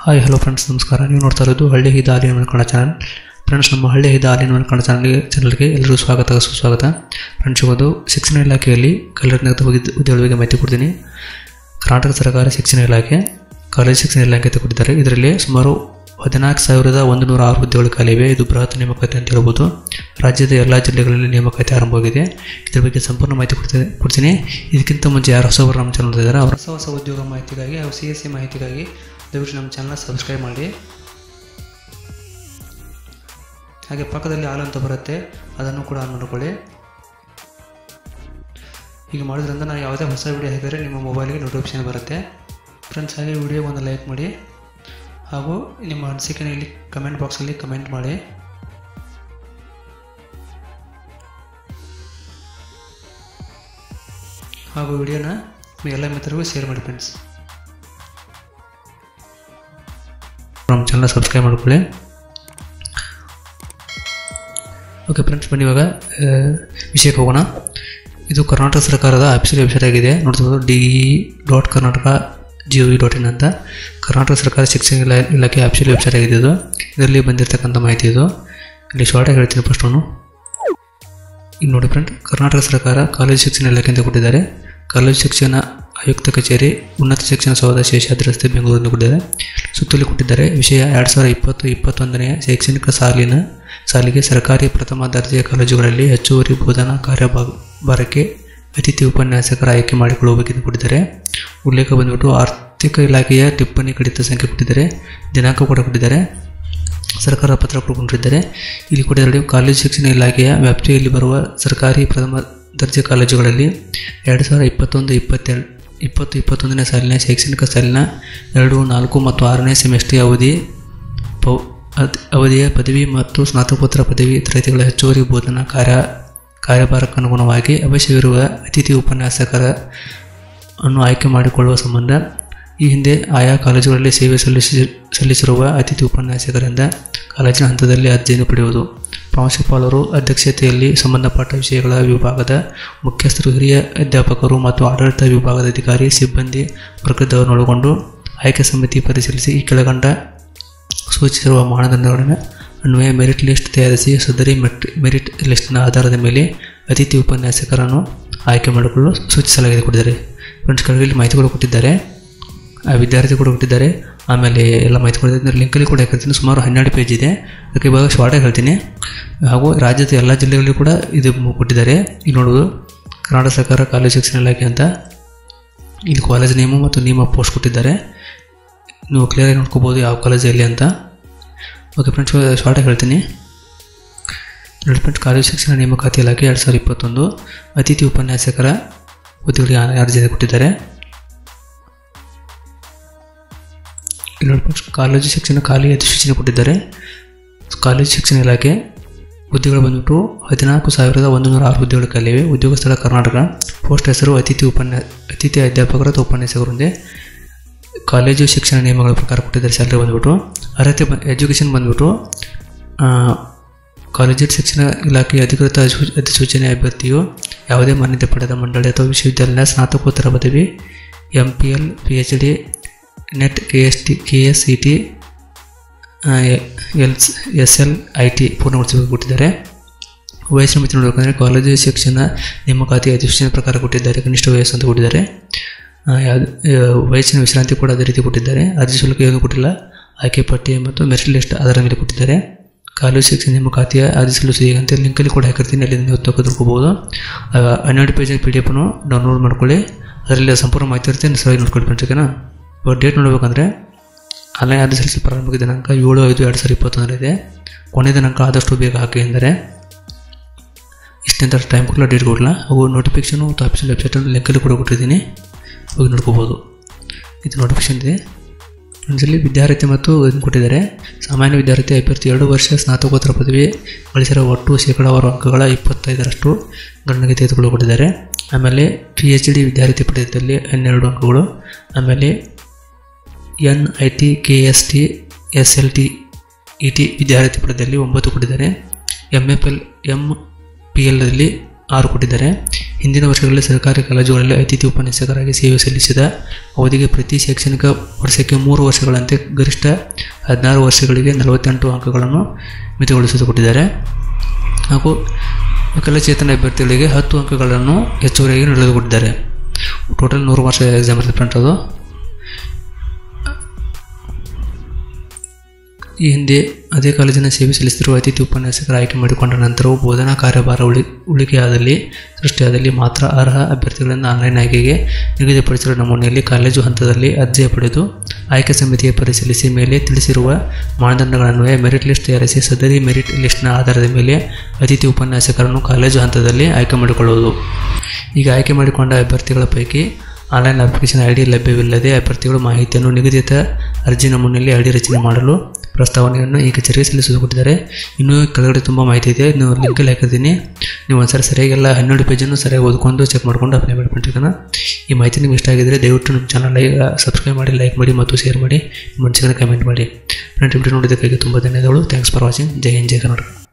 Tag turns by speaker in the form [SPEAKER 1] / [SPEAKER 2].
[SPEAKER 1] Hi hello friends, ನಮಸ್ಕಾರ. ನೀವು ನೋಡ್ತಾ ಇರೋದು ಹಳ್ಳಿ ಹಿದ ಆಲಿನ ಕನ್ನಡ ಚಾನಲ್. ಫ್ರೆಂಡ್ಸ್, ನಮ್ಮ ಹಳ್ಳಿ ಹಿದ ಆಲಿನ ಕನ್ನಡ ಚಾನಲ್ಗೆ ಎಲ್ಲರಿಗೂ ಸುಸ್ವಾಗತ. ಫ್ರೆಂಡ್ಸ್, ಇವತ್ತು ಶಿಕ್ಷಣ ಇಲಾಖೆಯಲ್ಲಿ ಕಲ್ಲರ್ನಗರ ಉದ್ಯೋಗಗಳಿಗೆ ಮಾಹಿತಿ ಕೊಡ್ತೀನಿ. ಕರ್ನಾಟಕ ಸರ್ಕಾರ ಶಿಕ್ಷಣ ಇಲಾಖೆ ಕಾಲೇಜ್ ಶಿಕ್ಷಣ ಇಲಾಖೆ ಕೊಟ್ಟಿದ್ದಾರೆ. ಇದರಲ್ಲಿ ಸುಮಾರು 14,106 ಹುದ್ದೆಗಳು ಖಾಲಿ ಇವೆ. ಇದು ಬೃಹತ್ ನೇಮಕಾತಿ ಅಂತ ಹೇಳ್ಬೋದು. ರಾಜ್ಯದ ಎಲ್ಲ ಜಿಲ್ಲೆಗಳಲ್ಲಿ ನೇಮಕಾತಿ ಆರಂಭವಾಗಿದೆ. ಇದರ ಬಗ್ಗೆ ಸಂಪೂರ್ಣ ಮಾಹಿತಿ ಕೊಡ್ತೀನಿ. ಇದಕ್ಕಿಂತ ಮುಂಚೆ ಯಾರು ಹೊಸಬರು ನಮ್ಮ ಚಾನಲ್ ಇದ್ದಾರೆ, ಅವರ ಹೊಸ ಉದ್ಯೋಗ ಮಾಹಿತಿಗಾಗಿ ಹಾಗೂ CSC ಮಾಹಿತಿಗಾಗಿ ದಯವಿಟ್ಟು ನಮ್ಮ ಚಾನಲ್ ಸಬ್ಸ್ಕ್ರೈಬ್ ಮಾಡಿ. ಹಾಗೆ ಪಕ್ಕದಲ್ಲಿ ಆಲ್ ಅಂತ ಬರುತ್ತೆ, ಅದನ್ನು ಕೂಡ ಆನ್ ಮಾಡಿಕೊಳ್ಳಿ. ಹೀಗೆ ಮಾಡೋದ್ರಿಂದ ನಾನು ಯಾವುದೇ ಹೊಸ ವಿಡಿಯೋ ಹಾಕಿದರೆ ನಿಮ್ಮ ಮೊಬೈಲ್ಗೆ ನೋಟಿಫಿಕೇಶನ್ ಬರುತ್ತೆ. ಫ್ರೆಂಡ್ಸ್, ಹಾಗೆ ವಿಡಿಯೋಗೆ ಒಂದು ಲೈಕ್ ಮಾಡಿ ಹಾಗೂ ನಿಮ್ಮ ಅನಿಸಿಕೆಯನ್ನು ಇಲ್ಲಿ ಕಮೆಂಟ್ ಬಾಕ್ಸಲ್ಲಿ ಕಮೆಂಟ್ ಮಾಡಿ. ಹಾಗೂ ವಿಡಿಯೋನ ಎಲ್ಲ ಮಿತ್ರರಿಗೂ ಶೇರ್ ಮಾಡಿ. ಫ್ರೆಂಡ್ಸ್, ನಮ್ಮ ಚಾನಲ್ ಸಬ್ಸ್ಕ್ರೈಬ್ ಮಾಡ್ಕೊಳ್ಳಿ. ಓಕೆ ಫ್ರೆಂಡ್ಸ್, ಬನ್ನಿ ಇವಾಗ ವಿಷಯಕ್ಕೆ ಹೋಗೋಣ. ಇದು ಕರ್ನಾಟಕ ಸರ್ಕಾರದ ಅಫಿಷಿಯಲ್ ವೆಬ್ಸೈಟ್ ಆಗಿದೆ. ನೋಡ್ತಿರ್ಬೋದು de.karnataka.gov.in ಅಂತ ಕರ್ನಾಟಕ ಸರ್ಕಾರ ಶಿಕ್ಷಣ ಇಲಾಖೆ ಅಫಿಷಿಯಲ್ ವೆಬ್ಸೈಟ್ ಆಗಿದೆ. ಇದರಲ್ಲಿ ಬಂದಿರತಕ್ಕಂಥ ಮಾಹಿತಿ ಇದು. ಇಲ್ಲಿ ಶಾರ್ಟಾಗಿ ಹೇಳ್ತೀನಿ. ಫಸ್ಟ್ ಅವನು ಇಲ್ಲಿ ನೋಡಿ ಫ್ರೆಂಡ್, ಕರ್ನಾಟಕ ಸರ್ಕಾರ ಕಾಲೇಜು ಶಿಕ್ಷಣ ಇಲಾಖೆ ಅಂತ ಕೊಟ್ಟಿದ್ದಾರೆ. ಕಾಲೇಜು ಶಿಕ್ಷಣ ಆಯುಕ್ತ ಕಚೇರಿ, ಉನ್ನತ ಶಿಕ್ಷಣ ಸೌಧ, ಶೇಷಾದ್ರಿ ರಸ್ತೆ, ಬೆಂಗಳೂರನ್ನು ಕೊಟ್ಟಿದ್ದಾರೆ. ಸುತ್ತಲೂ ಕೊಟ್ಟಿದ್ದಾರೆ. ವಿಷಯ 2020-21ನೇ ಶೈಕ್ಷಣಿಕ ಸಾಲಿಗೆ ಸರ್ಕಾರಿ ಪ್ರಥಮ ದರ್ಜೆಯ ಕಾಲೇಜುಗಳಲ್ಲಿ ಹೆಚ್ಚುವರಿ ಬೋಧನಾ ಕಾರ್ಯಭಾರಕ್ಕೆ ಅತಿಥಿ ಉಪನ್ಯಾಸಕರ ಆಯ್ಕೆ ಮಾಡಿಕೊಳ್ಳಬೇಕೆಂದು ಕೊಟ್ಟಿದ್ದಾರೆ. ಉಲ್ಲೇಖ ಬಂದ್ಬಿಟ್ಟು ಆರ್ಥಿಕ ಇಲಾಖೆಯ ಟಿಪ್ಪಣಿ ಕಡಿತ ಸಂಖ್ಯೆ ಕೊಟ್ಟಿದ್ದಾರೆ. ದಿನಾಂಕ ಕೂಡ ಕೊಟ್ಟಿದ್ದಾರೆ. ಸರ್ಕಾರ ಪತ್ರ ಕೊಟ್ಟಿದ್ದಾರೆ. ಇಲ್ಲಿ ಕೊಟ್ಟಿದ್ದಾರೆ, ಕಾಲೇಜು ಶಿಕ್ಷಣ ಇಲಾಖೆಯ ವ್ಯಾಪ್ತಿಯಲ್ಲಿ ಬರುವ ಸರ್ಕಾರಿ ಪ್ರಥಮ ದರ್ಜೆ ಕಾಲೇಜುಗಳಲ್ಲಿ 2021-22 ಸಾಲಿನ ಶೈಕ್ಷಣಿಕ ಸಾಲಿನ 2, 4 ಮತ್ತು 6ನೇ ಸೆಮಿಸ್ಟರ್ ಅವಧಿಯ ಪದವಿ ಮತ್ತು ಸ್ನಾತಕೋತ್ತರ ಪದವಿ ತರಗತಿಗಳ ಹೆಚ್ಚುವರಿ ಬೋಧನಾ ಕಾರ್ಯಭಾರಕ್ಕನುಗುಣವಾಗಿ ಅವಶ್ಯವಿರುವ ಅತಿಥಿ ಉಪನ್ಯಾಸಕರನ್ನು ಆಯ್ಕೆ ಮಾಡಿಕೊಳ್ಳುವ ಸಂಬಂಧ ಈ ಹಿಂದೆ ಆಯಾ ಕಾಲೇಜುಗಳಲ್ಲಿ ಸೇವೆ ಸಲ್ಲಿಸಿರುವ ಅತಿಥಿ ಉಪನ್ಯಾಸಕರಿಂದ ಕಾಲೇಜಿನ ಹಂತದಲ್ಲಿ ಅರ್ಜಿಯನ್ನು ಪಡೆಯುವುದು. ಪ್ರಾಂಶುಪಾಲರು ಅಧ್ಯಕ್ಷತೆಯಲ್ಲಿ ಸಂಬಂಧಪಟ್ಟ ವಿಷಯಗಳ ವಿಭಾಗದ ಮುಖ್ಯಸ್ಥರು, ಹಿರಿಯ ಅಧ್ಯಾಪಕರು ಮತ್ತು ಆಡಳಿತ ವಿಭಾಗದ ಅಧಿಕಾರಿ ಸಿಬ್ಬಂದಿ ವರ್ಗದವರನ್ನೊಳಗೊಂಡು ಆಯ್ಕೆ ಸಮಿತಿ ಪರಿಶೀಲಿಸಿ ಈ ಕೆಳಗಂಡ ಸೂಚಿಸಿರುವ ಮಾನದಂಡಗಳ ಅನ್ವಯ ಮೆರಿಟ್ ಲಿಸ್ಟ್ ತಯಾರಿಸಿ ಸದರಿ ಮೆರಿಟ್ ಲಿಸ್ಟ್ನ ಆಧಾರದ ಮೇಲೆ ಅತಿಥಿ ಉಪನ್ಯಾಸಕರನ್ನು ಆಯ್ಕೆ ಮಾಡಿಕೊಳ್ಳಲು ಸೂಚಿಸಲಾಗಿದೆ ಕೊಟ್ಟಿದ್ದಾರೆ. ಫ್ರೆಂಡ್ಸ್, ಕೆಳಗಡೆ ಮಾಹಿತಿಗಳು ಕೊಟ್ಟಿದ್ದಾರೆ, ವಿದ್ಯಾರ್ಥಿ ಕೂಡ ಕೊಟ್ಟಿದ್ದಾರೆ. ಆಮೇಲೆ ಎಲ್ಲ ಮಾಹಿತಿ ಕೊಟ್ಟಿದ್ದಾರೆ. ಲಿಂಕಲ್ಲಿ ಕೂಡ ಹಾಕಿರ್ತೀನಿ. ಸುಮಾರು 12 ಪೇಜ್ ಇದೆ. ಅದಕ್ಕೆ ಇವಾಗ ಶಾರ್ಟಾಗಿ ಹೇಳ್ತೀನಿ. ಹಾಗೂ ರಾಜ್ಯದ ಎಲ್ಲ ಜಿಲ್ಲೆಗಳಲ್ಲಿ ಕೂಡ ಇದು ಕೊಟ್ಟಿದ್ದಾರೆ. ಇಲ್ಲಿ ನೋಡೋದು ಕರ್ನಾಟಕ ಸರ್ಕಾರ ಕಾಲೇಜು ಶಿಕ್ಷಣ ಇಲಾಖೆ ಅಂತ ಇಲ್ಲಿ ಕಾಲೇಜ್ ನೇಮು ಮತ್ತು ನೇಮ ಪೋಸ್ಟ್ ಕೊಟ್ಟಿದ್ದಾರೆ. ನೀವು ಕ್ಲಿಯರಾಗಿ ನೋಡ್ಕೋಬೋದು ಯಾವ ಕಾಲೇಜಲ್ಲಿ ಅಂತ. ಓಕೆ ಫ್ರೆಂಡ್ಸ್, ಶಾರ್ಟಾಗಿ ಹೇಳ್ತೀನಿ. ನೋಡಿ ಫ್ರೆಂಡ್ಸ್, ಕಾಲೇಜು ಶಿಕ್ಷಣ ನೇಮಕಾತಿ ಇಲಾಖೆ 2021 ಅತಿಥಿ ಉಪನ್ಯಾಸಕರ ಹುದ್ದೆಗಳಿಗೆ ಅರ್ಜಿ ಕೊಟ್ಟಿದ್ದಾರೆ. ಇಲ್ಲಿ ನೋಡಿ ಫ್ರೆಂಡ್ಸ್, ಕಾಲೇಜು ಶಿಕ್ಷಣ ಖಾಲಿ ಅಧಿಸೂಚನೆ ಕೊಟ್ಟಿದ್ದಾರೆ. ಕಾಲೇಜು ಶಿಕ್ಷಣ ಇಲಾಖೆ ಹುದ್ದೆಗಳು ಬಂದ್ಬಿಟ್ಟು 14,106 ಹುದ್ದೆಗಳು ಖಾಲಿ ಇವೆ. ಉದ್ಯೋಗ ಸ್ಥಳ ಕರ್ನಾಟಕ. ಪೋಸ್ಟ್ ಹೆಸರು ಅತಿಥಿ ಅಧ್ಯಾಪಕರು ಅಥವಾ ಉಪನ್ಯಾಸಕರು ಒಂದೇ. ಕಾಲೇಜು ಶಿಕ್ಷಣ ನಿಯಮಗಳ ಪ್ರಕಾರ ಕೊಟ್ಟಿದ್ದಾರೆ. ಸ್ಯಾಲರಿ ಬಂದ್ಬಿಟ್ಟು ಅರ್ಹತೆ ಎಜುಕೇಷನ್ ಬಂದ್ಬಿಟ್ಟು ಕಾಲೇಜಿಯೇಟ್ ಶಿಕ್ಷಣ ಇಲಾಖೆಯ ಅಧಿಕೃತ ಅಧಿಸೂಚನೆ ಅಭ್ಯರ್ಥಿಯು ಯಾವುದೇ ಮಾನ್ಯತೆ ಪಡೆದ ಮಂಡಳಿ ಅಥವಾ ವಿಶ್ವವಿದ್ಯಾಲಯ ಸ್ನಾತಕೋತ್ತರ ಪದವಿ, MPL, PhD, NET, KSCT, SLIT ಪೂರ್ಣಗೊಳಿಸಬೇಕು ಕೊಟ್ಟಿದ್ದಾರೆ. ವಯಸ್ಸಿನ ಮಿತಿ ನೋಡಬೇಕಂದ್ರೆ ಕಾಲೇಜು ಶಿಕ್ಷಣ ನೇಮಕಾತಿ ಅಧಿಸೂಚನೆ ಪ್ರಕಾರ ಕೊಟ್ಟಿದ್ದಾರೆ. ಕನಿಷ್ಠ ವಯಸ್ಸು ಅಂತ ಕೊಟ್ಟಿದ್ದಾರೆ. ವಯಸ್ಸಿನ ವಿಶ್ರಾಂತಿ ಕೂಡ ಅದೇ ರೀತಿ ಕೊಟ್ಟಿದ್ದಾರೆ. ಅರ್ಜಿ ಶುಲ್ಕ ಏನು ಕೊಟ್ಟಿಲ್ಲ. ಆಯ್ಕೆ ಪಟ್ಟಿ ಮತ್ತು ಮೆರಿಟ್ ಲಿಸ್ಟ್ ಅದರ ಮೇಲೆ ಕೊಟ್ಟಿದ್ದಾರೆ. ಕಾಲೇಜು ಶಿಕ್ಷಣ ನೇಮಕಾತಿಯ ಅರ್ಜಿ ಸಲ್ಲಿಸಿ ಅಂತ ಲಿಂಕಲ್ಲಿ ಕೂಡ ಹಾಕಿರ್ತೀನಿ. ಅಲ್ಲಿ ನೀವು ತೆಗೆದುಕೋಬಹುದು. 12 ಪೇಜ್ PDF ಡೌನ್ಲೋಡ್ ಮಾಡ್ಕೊಳ್ಳಿ. ಅದರಲ್ಲಿ ಸಂಪೂರ್ಣ ಮಾಹಿತಿ ಇರುತ್ತೆ. ಸರಿ ನೋಡ್ಕೊಳ್ಳಿ ಫ್ರೆಂಡ್ಸ್. ಓಕೆನಾ? ಇವಾಗ ಡೇಟ್ ನೋಡಬೇಕಂದ್ರೆ ಆನ್ಲೈನ್ ಅರ್ಜಿ ಸಲ್ಲಿಸಿ ಪ್ರಾರಂಭಿಕ ದಿನಾಂಕ 7/5/2021 ಇದೆ. ಕೊನೆಯ ದಿನಾಂಕ ಆದಷ್ಟು ಬೇಗ ಹಾಕಿ ಎಂದರೆ ಇಷ್ಟಂತ ಟೈಮ್ ಕೊಡಲ್ಲ, ಡೇಟ್ ಕೊಡಲ್ಲ. ಅವು ನೋಟಿಫಿಕೇಶನು ಮತ್ತು ಆಫೀಷಿಯಲ್ ವೆಬ್ಸೈಟನ್ನು ಲಿಂಕಲ್ಲಿ ಕೂಡ ಕೊಟ್ಟಿದ್ದೀನಿ, ಹೋಗಿ ನೋಡ್ಕೋಬೋದು. ಇದು ನೋಟಿಫಿಕೇಶನ್ ಇದೆ. ಇದರಲ್ಲಿ ವಿದ್ಯಾರ್ಥಿ ಮತ್ತು ಇದನ್ನು ಕೊಟ್ಟಿದ್ದಾರೆ. ಸಾಮಾನ್ಯ ವಿದ್ಯಾರ್ಥಿ ಅಭ್ಯರ್ಥಿ 2 ವರ್ಷ ಸ್ನಾತಕೋತ್ತರ ಪದವಿ ಗಳಿಸಿರೋ ಒಟ್ಟು ಶೇಕಡಾವಾರು ಅಂಕಗಳ 25% ಗಣನೆಗೆ ತೆಗೆದುಕೊಳ್ಳಿ ಕೊಟ್ಟಿದ್ದಾರೆ. ಆಮೇಲೆ PhD ವಿದ್ಯಾರ್ಥಿ ಪಡೆದಲ್ಲಿ 12 ಅಂಕಗಳು. ಆಮೇಲೆ NIT, KST, SLT, ET ವಿದ್ಯಾರ್ಥಿ ಪಡೆದಲ್ಲಿ 9 ಕೊಟ್ಟಿದ್ದಾರೆ. MPL ದಲ್ಲಿ 6 ಕೊಟ್ಟಿದ್ದಾರೆ. ಹಿಂದಿನ ವರ್ಷಗಳಲ್ಲಿ ಸರ್ಕಾರಿ ಕಾಲೇಜುಗಳಲ್ಲಿ ಅತಿಥಿ ಉಪನ್ಯಾಸಕರಾಗಿ ಸೇವೆ ಸಲ್ಲಿಸಿದ ಅವಧಿಗೆ ಪ್ರತಿ ಶೈಕ್ಷಣಿಕ ವರ್ಷಕ್ಕೆ 3 ವರ್ಷಗಳಂತೆ ಗರಿಷ್ಠ 16 ವರ್ಷಗಳಿಗೆ 48 ಅಂಕಗಳನ್ನು ಮಿತಿಗೊಳಿಸಿಕೊಟ್ಟಿದ್ದಾರೆ. ಹಾಗೂ ವಿಕಲಚೇತನ ಅಭ್ಯರ್ಥಿಗಳಿಗೆ 10 ಅಂಕಗಳನ್ನು ಹೆಚ್ಚುವರಿಯಾಗಿ ನೀಡಲಾಗಿದ್ದಾರೆ. ಟೋಟಲ್ 100 ವರ್ಷ ಎಕ್ಸಾಮ್ ಇರುತ್ತೆ ಫ್ರೆಂಡ್ಸ್. ಅದು ಈ ಹಿಂದೆ ಅದೇ ಕಾಲೇಜಿನ ಸೇವೆ ಸಲ್ಲಿಸುತ್ತಿರುವ ಅತಿಥಿ ಉಪನ್ಯಾಸಕರ ಆಯ್ಕೆ ಮಾಡಿಕೊಂಡ ನಂತರವೂ ಬೋಧನಾ ಕಾರ್ಯಭಾರ ಸೃಷ್ಟಿಯಾದಲ್ಲಿ ಮಾತ್ರ ಅರ್ಹ ಅಭ್ಯರ್ಥಿಗಳಿಂದ ಆನ್ಲೈನ್ ಆಯ್ಕೆಗೆ ನಿಗದಿಪಡಿಸಿರುವ ನಮೂನೆಯಲ್ಲಿ ಕಾಲೇಜು ಹಂತದಲ್ಲಿ ಅರ್ಜಿ ಪಡೆದು ಆಯ್ಕೆ ಸಮಿತಿಗೆ ಪರಿಶೀಲಿಸಿ ಮೇಲೆ ತಿಳಿಸಿರುವ ಮಾನದಂಡಗಳನ್ವಯ ಮೆರಿಟ್ ಲಿಸ್ಟ್ ತಯಾರಿಸಿ ಸದರಿ ಮೆರಿಟ್ ಲಿಸ್ಟ್ನ ಆಧಾರದ ಮೇಲೆ ಅತಿಥಿ ಉಪನ್ಯಾಸಕರನ್ನು ಕಾಲೇಜು ಹಂತದಲ್ಲಿ ಆಯ್ಕೆ ಮಾಡಿಕೊಳ್ಳುವುದು. ಈಗ ಆಯ್ಕೆ ಮಾಡಿಕೊಂಡ ಅಭ್ಯರ್ಥಿಗಳ ಪೈಕಿ ಆನ್ಲೈನ್ ಅಪ್ಲಿಕೇಶನ್ ಐಡಿ ಲಭ್ಯವಿಲ್ಲದೆ ಅಭ್ಯರ್ಥಿಗಳು ಮಾಹಿತಿಯನ್ನು ನಿಗದಿತ ಅರ್ಜಿ ನಮೂನೆಯಲ್ಲಿ ಐಡಿ ರಚನೆ ಮಾಡಲು ಪ್ರಸ್ತಾವನೆಯನ್ನು ಈ ಕಚೇರಿಗೆ ಸಲ್ಲಿಸಿಕೊಟ್ಟಿದ್ದಾರೆ. ಇನ್ನೂ ಕೆಳಗಡೆ ತುಂಬ ಮಾಹಿತಿ ಇದೆ, ನೀವು ಲಿಂಕಲ್ಲಿ ಹಾಕಿದ್ದೀನಿ. ನೀವು ಒಂದ್ಸರಿ ಸರಿಯಾಗೆಲ್ಲ 12 ಪೇಜನ್ನು ಸರಿಯಾಗಿ ಓದ್ಕೊಂಡು ಚೆಕ್ ಮಾಡ್ಕೊಂಡು ಅಪ್ಲೈ ಮಾಡಿಕೊಂಡಿದ್ದಾನೆ. ಈ ಮಾಹಿತಿ ನಿಮ್ಗೆ ಇಷ್ಟ ಆಗಿದ್ದರೆ ದಯವಿಟ್ಟು ನಮ್ಮ ಚಾನಲ್ ಸಬ್ಸ್ಕ್ರೈಬ್ ಮಾಡಿ, ಲೈಕ್ ಮಾಡಿ ಮತ್ತು ಶೇರ್ ಮಾಡಿ, ನಿಮ್ಮ ಮನಸ್ಸಿಗೆ ಕಮೆಂಟ್ ಮಾಡಿ. ಫ್ರೆಂಡ್ಸ್, ವಿಡಿಯೋ ನೋಡಿದ್ದಕ್ಕಾಗಿ ತುಂಬ ಧನ್ಯವಾದಗಳು. Thanks for watching. ಜೈ ಹಿಂದ್, ಜೈ ಕರ್ನಾಟಕ.